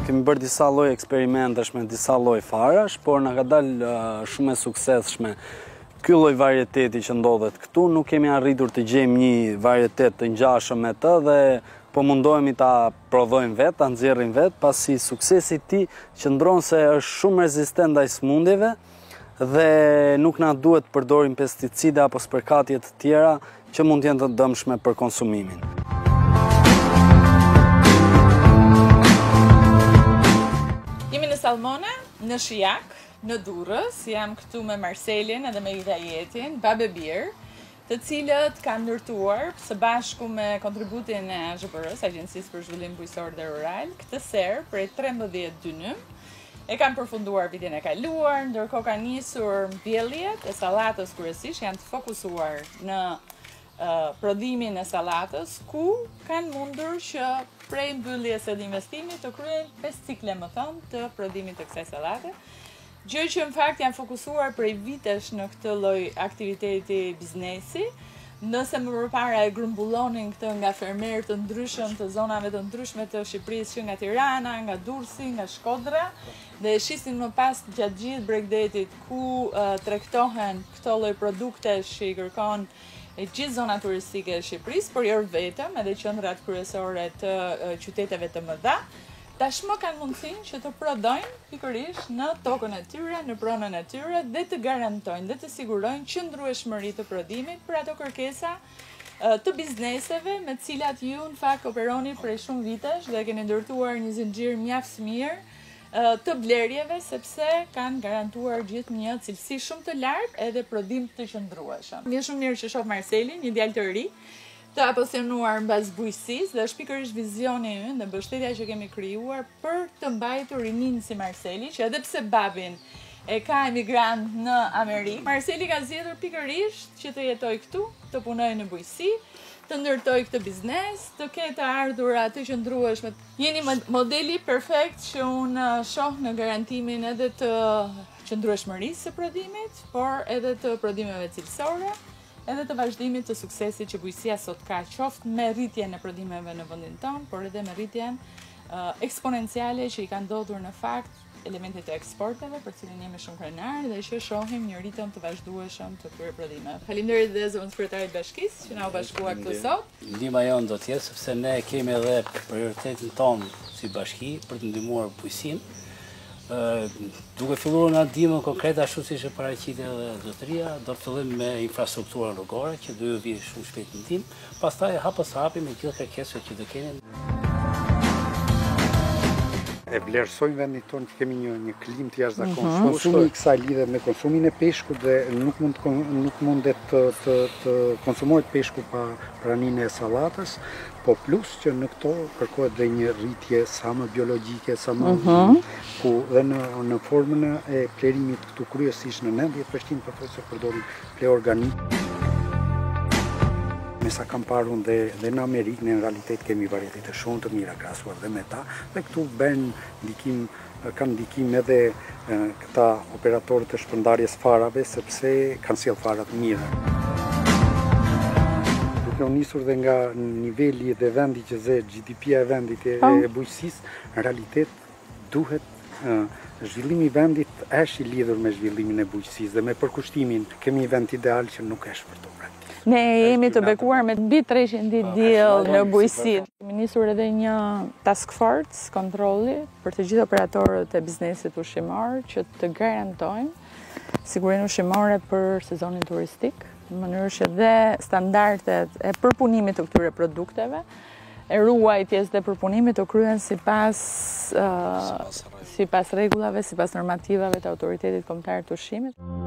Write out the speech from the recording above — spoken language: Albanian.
Kemi bërë disa lloj eksperimentesh me disa lloj farash, por na ka dalë shumë e suksesshme ky lloj varieteti që ndodhet këtu. Nuk kemi arritur të gjejmë një varietet të ngjashëm me të dhe po mundohemi ta prodhojmë vetë, ta nxjerrim vetë, pasi suksesi i tij qëndron se është shumë rezistent ndaj sëmundjeve dhe nuk na duhet të përdorim pesticide apo spërkatje të tjera që mund të jenë të dëmshme për konsumimin. Jemi në Salmone, në Shijak, në Durrës, jam këtu me Marcelin edhe me Idajetin, babë birë, të cilët kanë ndërtuar së bashku me kontributin e AZHPR-s, Agjencisë për Zhvillim Bujqësor dhe Rural, këtë serë prej 13 dynym. E kanë përfunduar vitin e kaluar, ndërkohë kanë nisur mbjelljet e sallatës kryesisht, janë të fokusuar në prodhimin e sallatës, ku kanë mundur që prej mbylljes së investimit të kryejnë 5 cikle më thonë të prodhimit të kësaj sallate. Gjë që në fakt janë fokusuar prej vitesh në këtë lloj aktiviteti biznesi. Nëse më përpara e grumbullonin këtë nga fermerë të ndryshëm të zonave të ndryshme të Shqipërisë, që nga Tirana, nga Durrësi, nga Shkodra, dhe e shisin më pas gjatë gjithë Bregdetit ku tregtohen këto lloj produktesh që i kërkon e gjithë zona turistike e Shqipërisë, por jo vetëm, edhe qendrat kryesore të qyteteve të mëdha. Tashmë kanë mundësinë që të prodhojnë pikërisht në tokën e tyre, në pronën e tyre dhe të garantojnë dhe të sigurojnë qëndrueshmëri të prodhimit për ato kërkesa të bizneseve me të cilat ju në fakt operoni prej shumë vitesh dhe keni ndërtuar një zinxhir mjaft mirë të blerjeve, sepse kanë garantuar gjithë një cilësi shumë të lartë edhe prodhim të qëndrueshëm. Më shumë mirë që shoh Marcelin, një djalë të ri, të apasionuar mbas bujqësisë, dhe është pikërisht vizioni ynë dhe mbështetja që kemi krijuar për të mbajtur rininë si Marceli, që edhe pse babin e ka emigrant në Amerikë, Marceli ka zgjedhur pikërisht që të jetojë këtu, të punojë në bujqësi, të ndërtoj këtë biznes, të ketë ardhura të qëndrueshme. Jeni modeli perfekt që unë shoh në garantimin edhe të qëndrueshmërisë së prodhimit, por edhe të prodhimeve cilësore, edhe të vazhdimit të suksesit që bujqësia sot ka, qoftë me rritjen e prodhimeve në vendin tonë, por edhe me rritjen eksponenciale që i kanë ndodhur në fakt elementet e eksporteve, për cilin jemi shumë krenar dhe që shohim një rritëm të vazhdueshëm të këtyre prodhimeve. Faleminderit dhe zëvendëspritarit Kryetarit Bashkisë që na u bashkua këtu sot. Ndihma jonë do të jetë sepse ne kemi edhe prioritetin tonë si bashki për të ndihmuar bujqësinë. Duke filluar nga ndihmën konkrete ashtu siç e paraqitej edhe zotëria, do të fillim me infrastrukturën rrugore që do ju vijë shumë shpejt në ndihmë, pastaj hapës hapi me gjithë kërkesat që do keni. E vlerësojmë vendin tonë që kemi një klim të jashtëzakonshëm. Konsumi i kësaj lidhet me konsumin e peshkut dhe nuk mundet të konsumohet peshku pa praninë e sallatës, po plus që në këto kërkohet dhe një rritje sa më biologjike, sa më ku dhe në formën e plerimit këtu kryesisht në 90% përfaqësisht përdorim ple organik. Me sa kam parë unë dhe në Amerikë, në realitet kemi varietete shumë të mira krahasuar dhe me ta, dhe këtu kanë ndikim edhe këta operatorët e shpërndarjes farave, sepse kanë sjell fara të mira. Duke u nisur dhe nga niveli dhe vendi që zë GDP-ja e vendit e bujqësisë, në realitet duhet zhvillimi i vendit është i lidhur me zhvillimin e bujqësisë dhe me përkushtimin. Kemi një vend ideal që nuk është për to. Ne jemi të bekuar me mbi 300 diell në bujqësi. Kemi nisur edhe një task force kontrolli për të gjithë operatorët e biznesit ushqimor që të garantojnë sigurinë ushqimore për sezonin turistik, në mënyrë që dhe standardet e përpunimit të këtyre produkteve, e ruajtjes dhe përpunimit të kryen sipas rregullave, sipas normativave të Autoritetit Kombëtar të Ushqimit.